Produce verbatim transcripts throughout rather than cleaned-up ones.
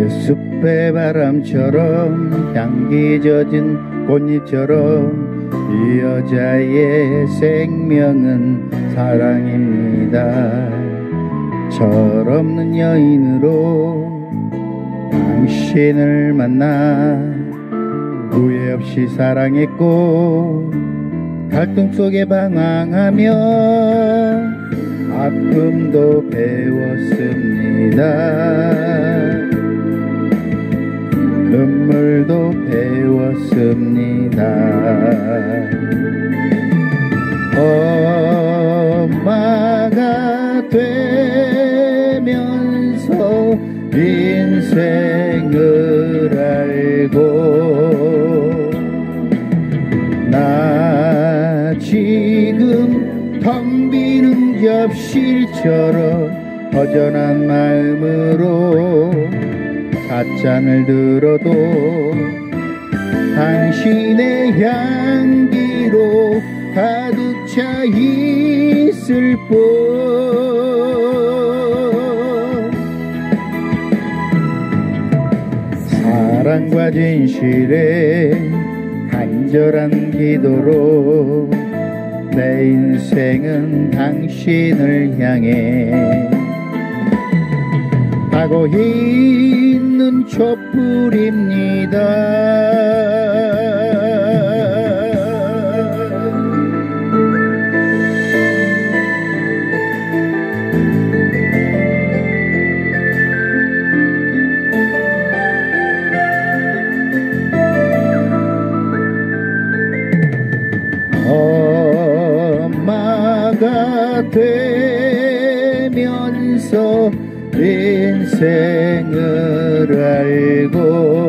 숲의 바람처럼 향기 젖은 꽃잎처럼 이 여자의 생명은 사랑입니다. 철없는 여인으로 당신을 만나 후회 없이 사랑했고 갈등 속에 방황하며 아픔도 배웠습니다. 눈물도 배웠습니다. 엄마가 되면서 인생을 알고 나 지금 텅 비는 접시처럼 허전한 마음으로 찻잔을 들어도 당신의 향기로 가득 차 있을 뿐 사랑과 진실의 간절한 기도로 내 인생은 당신을 향해 가고 있는 촛불입니다. 엄마가 되면서 인생을 알고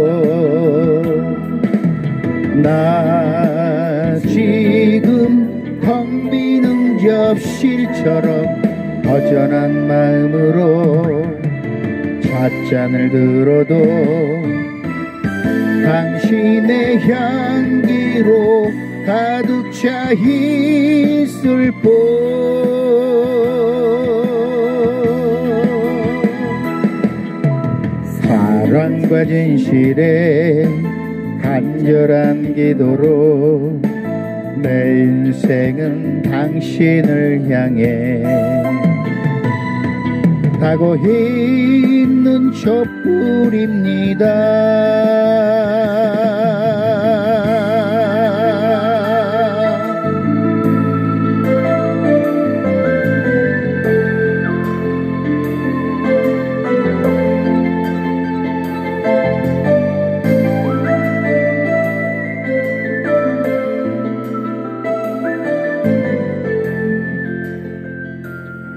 나 지금 텅 비는 접시처럼 허전한 마음으로 찻잔을 들어도 당신의 향기로 가득 차 있을 뿐 사랑과 진실의 간절한 기도로 내 인생은 당신을 향해 가고 있는 촛불입니다.